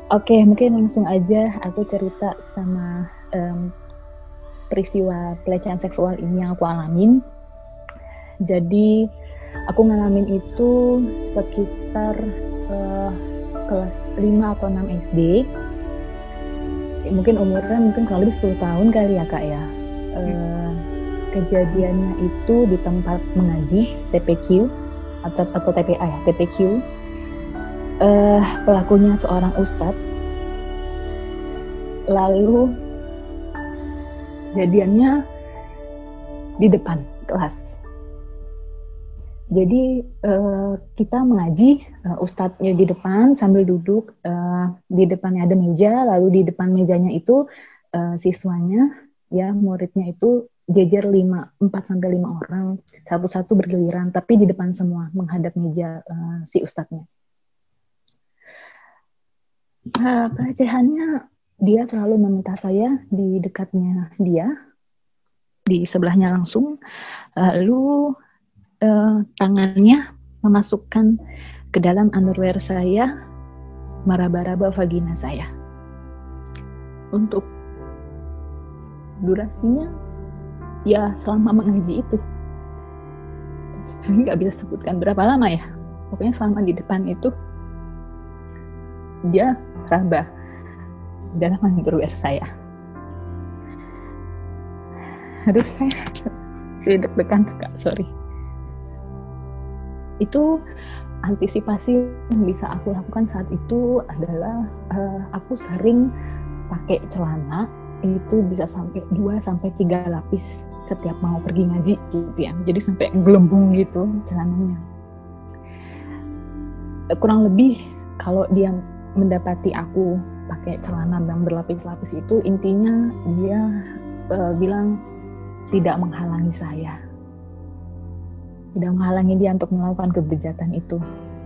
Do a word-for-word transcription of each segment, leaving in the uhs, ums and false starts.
Oke, mungkin langsung aja aku cerita sama um, peristiwa pelecehan seksual ini yang aku alamin. Jadi aku ngalamin itu sekitar uh, kelas lima atau enam S D. Mungkin umurnya mungkin kurang lebih sepuluh tahun kali ya Kak ya. Uh, kejadiannya itu di tempat mengaji T P Q atau, atau T P A ya, T P Q. Uh, pelakunya seorang ustadz. Lalu kejadiannya di depan kelas. Jadi uh, kita mengaji, uh, ustadznya di depan sambil duduk, uh, di depannya ada meja, lalu di depan mejanya itu uh, siswanya, ya muridnya itu jejer lima, empat sampai lima orang, satu-satu bergiliran, tapi di depan semua menghadap meja uh, si ustadznya. Uh, pelecehannya dia selalu meminta saya di dekatnya dia, di sebelahnya langsung, lalu uh, tangannya memasukkan ke dalam underwear saya, meraba-raba vagina saya. Untuk durasinya, ya selama mengaji itu. Saya nggak bisa sebutkan berapa lama ya, pokoknya selama di depan itu, dia raba dalam underwear saya. Aduh, saya deg-degan Kak, sorry. Itu antisipasi yang bisa aku lakukan saat itu adalah uh, aku sering pakai celana itu bisa sampai dua sampai tiga lapis setiap mau pergi ngaji gitu ya. Jadi sampai gelembung gitu celananya. Kurang lebih kalau dia mendapati aku pakai celana yang berlapis-lapis itu, intinya dia uh, bilang tidak menghalangi saya, tidak menghalangi dia untuk melakukan kebejatan itu.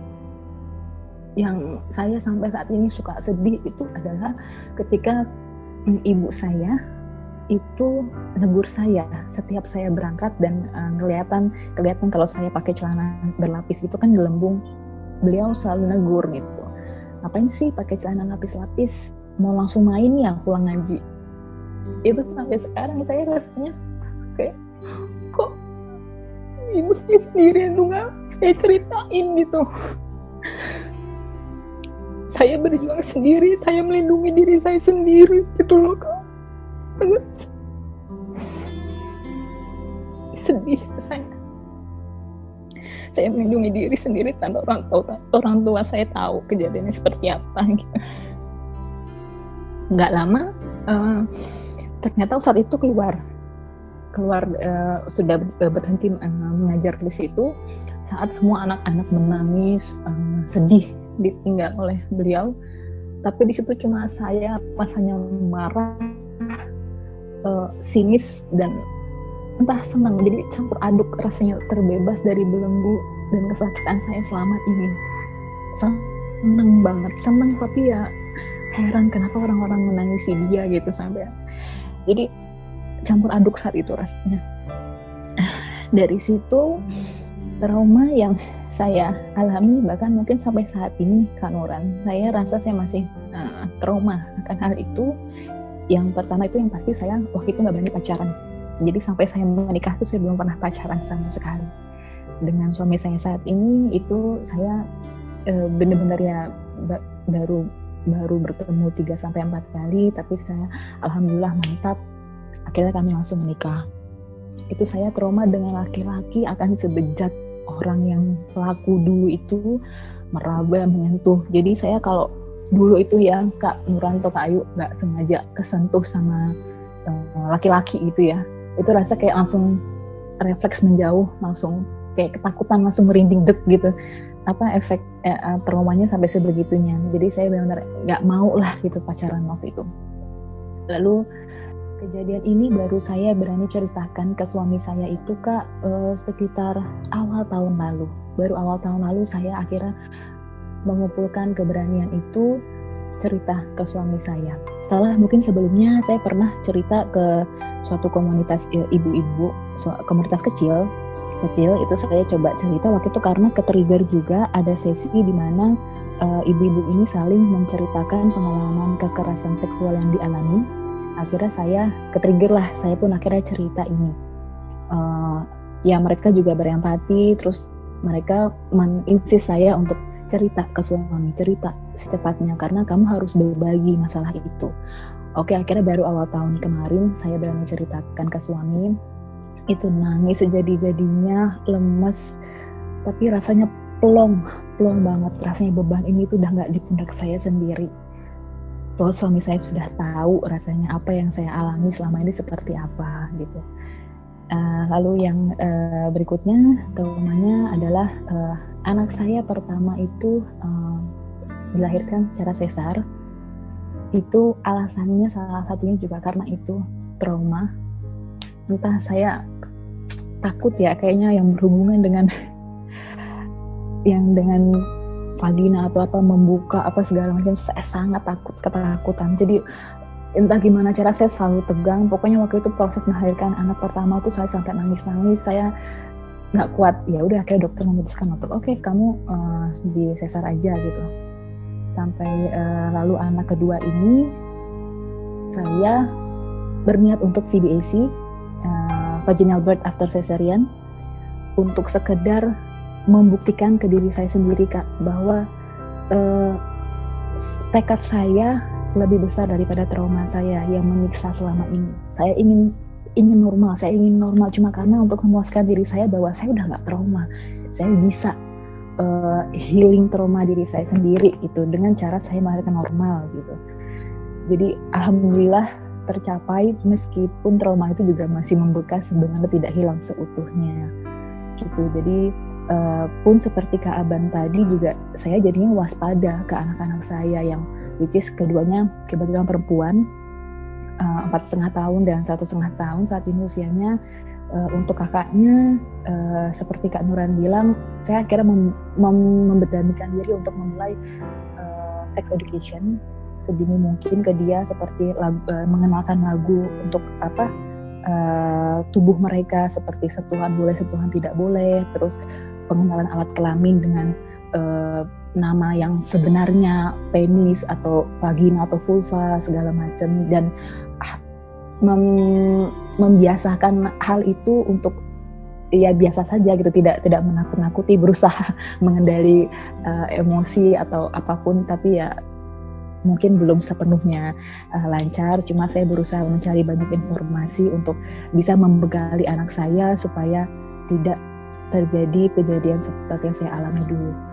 Yang saya sampai saat ini suka sedih itu adalah ketika ibu saya itu negur saya setiap saya berangkat dan uh, kelihatan kelihatan kalau saya pakai celana berlapis itu kan gelembung, beliau selalu negur gitu. Ngapain sih pakai celana lapis-lapis? Mau langsung main ya pulang ngaji? Itu sampai sekarang saya rasanya kayak, kok ibu saya sendiri yang nggak saya ceritain gitu. Saya berjuang sendiri, saya melindungi diri saya sendiri gitu loh Kak. Sedih saya. Saya melindungi diri sendiri tanpa orang tua, orang tua saya tahu kejadiannya seperti apa gitu. Nggak lama, uh, ternyata saat itu keluar, keluar uh, sudah berhenti uh, mengajar di situ. Saat semua anak-anak menangis, uh, sedih ditinggal oleh beliau, tapi di situ cuma saya rasanya marah, uh, sinis dan entah senang, jadi campur aduk rasanya, terbebas dari belenggu dan kesakitan saya selama ini. Seneng banget, seneng tapi ya heran kenapa orang-orang menangisi dia gitu sampai. Jadi campur aduk saat itu rasanya. Dari situ trauma yang saya alami bahkan mungkin sampai saat ini Kak Nuran, saya rasa saya masih uh, trauma akan hal itu. Yang pertama itu yang pasti saya waktu itu nggak berani pacaran. Jadi sampai saya menikah itu saya belum pernah pacaran sama sekali. Dengan suami saya saat ini itu saya e, benar-benar ya ba- baru baru bertemu tiga sampai empat kali, tapi saya alhamdulillah mantap akhirnya kami langsung menikah. Itu saya trauma dengan laki-laki akan sebejat orang yang pelaku dulu itu meraba, menyentuh. Jadi saya kalau dulu itu ya Kak Nuranto, Kak Ayu nggak sengaja kesentuh sama e, laki-laki gitu ya, itu rasa kayak langsung refleks menjauh, langsung kayak ketakutan, langsung merinding deg gitu. Apa efek eh, traumanya sampai sebegitunya. Jadi saya benar-benar nggak mau lah gitu pacaran waktu itu. Lalu kejadian ini baru saya berani ceritakan ke suami saya itu Kak eh, sekitar awal tahun lalu. Baru awal tahun lalu saya akhirnya mengumpulkan keberanian itu cerita ke suami saya. Setelah mungkin sebelumnya saya pernah cerita ke suatu komunitas ibu-ibu, komunitas kecil, kecil itu saya coba cerita waktu itu karena ke-trigger juga ada sesi di mana uh, ibu-ibu ini saling menceritakan pengalaman kekerasan seksual yang dialami. Akhirnya saya ke-trigger lah, saya pun akhirnya cerita ini. Uh, ya mereka juga berempati, terus mereka menginsist saya untuk cerita ke suami, cerita secepatnya karena kamu harus berbagi masalah itu. Oke, akhirnya baru awal tahun kemarin saya berani ceritakan ke suami. Itu nangis sejadi-jadinya, lemes, tapi rasanya plong, plong banget. Rasanya beban ini tuh udah gak di pundak saya sendiri. Tuh suami saya sudah tahu rasanya apa yang saya alami selama ini seperti apa gitu. Uh, lalu yang uh, berikutnya, traumanya adalah uh, anak saya pertama itu uh, dilahirkan secara sesar. Itu alasannya salah satunya juga karena itu trauma. Entah saya takut ya kayaknya yang berhubungan dengan yang dengan vagina atau apa membuka apa segala macam, saya sangat takut, ketakutan. Jadi entah gimana cara saya selalu tegang. Pokoknya waktu itu proses melahirkan anak pertama tuh saya sampai nangis-nangis, saya nggak kuat. Ya udah akhirnya dokter memutuskan untuk oke okay, kamu uh, di sesar aja gitu. Sampai uh, lalu anak kedua ini saya berniat untuk V B A C, uh, vaginal birth after cesarean, untuk sekedar membuktikan ke diri saya sendiri Kak bahwa uh, tekad saya lebih besar daripada trauma saya yang menyiksa selama ini. Saya ingin ingin normal, saya ingin normal cuma karena untuk memuaskan diri saya bahwa saya udah nggak trauma, saya bisa uh, healing trauma diri saya sendiri itu dengan cara saya melahirkan normal gitu. Jadi alhamdulillah tercapai meskipun trauma itu juga masih membekas, sebenarnya tidak hilang seutuhnya gitu. Jadi uh, pun seperti Kak Aban tadi juga saya jadinya waspada ke anak-anak saya yang which is keduanya kebetulan perempuan, uh, empat setengah tahun dan satu setengah tahun saat ini usianya. Uh, untuk kakaknya uh, seperti Kak Nuran bilang, saya akhirnya mem- mem- memberanikan diri untuk memulai uh, sex education sedini mungkin ke dia, seperti lagu, uh, mengenalkan lagu untuk apa uh, tubuh mereka, seperti sentuhan boleh, sentuhan tidak boleh, terus pengenalan alat kelamin dengan uh, nama yang sebenarnya, penis atau vagina atau vulva segala macam, dan ah, mem- membiasakan hal itu untuk ya biasa saja gitu, tidak tidak menakut-nakuti, berusaha mengendali uh, emosi atau apapun, tapi ya mungkin belum sepenuhnya uh, lancar. Cuma saya berusaha mencari banyak informasi untuk bisa membekali anak saya supaya tidak terjadi kejadian seperti yang saya alami dulu.